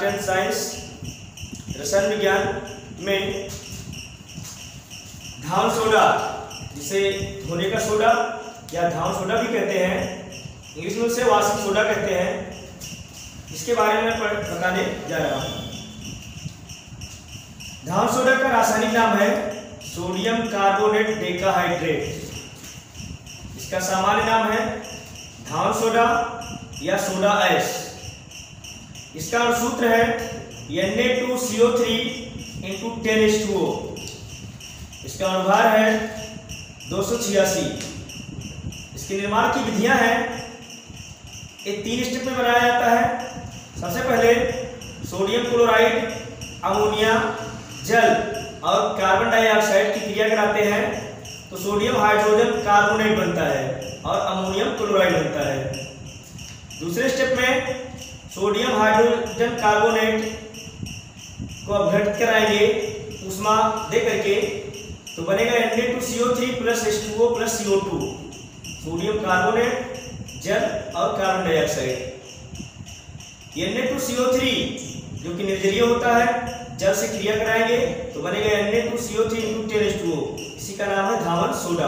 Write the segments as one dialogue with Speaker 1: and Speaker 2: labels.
Speaker 1: 10th science रसायन विज्ञान में धावन सोडा, जिसे धोने का सोडा या धावन सोडा भी कहते हैं, इंग्लिश में उसे वाशिंग सोडा कहते हैं, इसके बारे में मैं बताने जा रहा हूँ। धावन सोडा का रासायनिक नाम है सोडियम कार्बोनेट डेकाहाइड्रेट। इसका सामान्य नाम है धावन सोडा या सोडा ऐश। इसका अणुसूत्र है Na2CO3 × 10H2O। इसका अनुभार है 286। इसके निर्माण की विधियां हैं, ये 3 स्टेप में बनाया जाता है। सबसे पहले सोडियम क्लोराइड, अमोनिया, जल और कार्बन डाइऑक्साइड की क्रिया कराते हैं तो सोडियम हाइड्रोजन कार्बोनेट बनता है और अमोनियम क्लोराइड बनता है। दूसरे स्टेप में सोडियम हाइड्रोजन कार्बोनेट को अपघटित कराएंगे ऊष्मा दे करके, तो बनेगा Na2CO3 + H2O + CO2, sodium carbonate, जल और कार्बन डाइऑक्साइड। Na2CO3 जो कि निर्जलीय होता है, जल से क्रिया कराएंगे तो बनेगा Na2CO3 × 10H2O। इसी का नाम है धावन सोडा।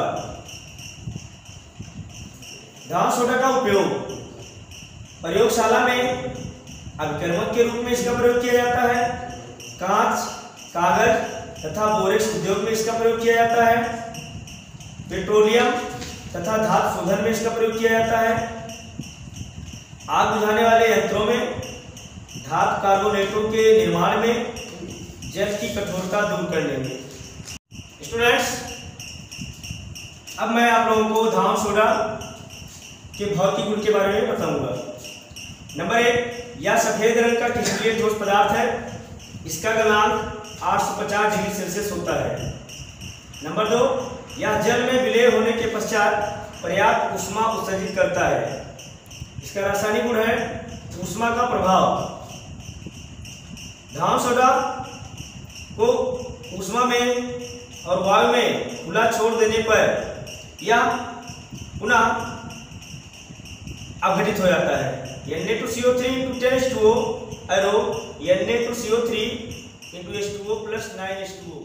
Speaker 1: धावन सोडा का उपयोग प्रयोगशाला में अभिकर्मक के रूप में इसका प्रयोग किया जाता है। कांच, कागज तथा बोरेक्स उद्योग में इसका प्रयोग किया जाता है। पेट्रोलियम तथा धातु शोधन में इसका प्रयोग किया जाता है। आग बुझाने वाले यंत्रों में, धातु कार्बोनेटों के निर्माण में, जल की कठोरता दूर करने में। स्टूडेंट्स, अब मैं आप लोगों को धावन सोडा के भौतिक गुण के बारे में बताऊंगा। नंबर 1, यह सफेद रंग का क्रिस्टलीय ठोस पदार्थ है। इसका गलनांक 850 डिग्री सेल्सियस होता है। नंबर 2, यह जल में विलय होने के पश्चात पर्याप्त ऊष्मा उत्सर्जित करता है। इसका रासायनिक गुण है ऊष्मा का प्रभाव। धावन सोडा को ऊष्मा में और वायु में खुला छोड़ देने पर यह पुनः अपघटित हो जाता है। Na2CO3 × 10H2O arrow Na2CO3 × H2O + 9H2O।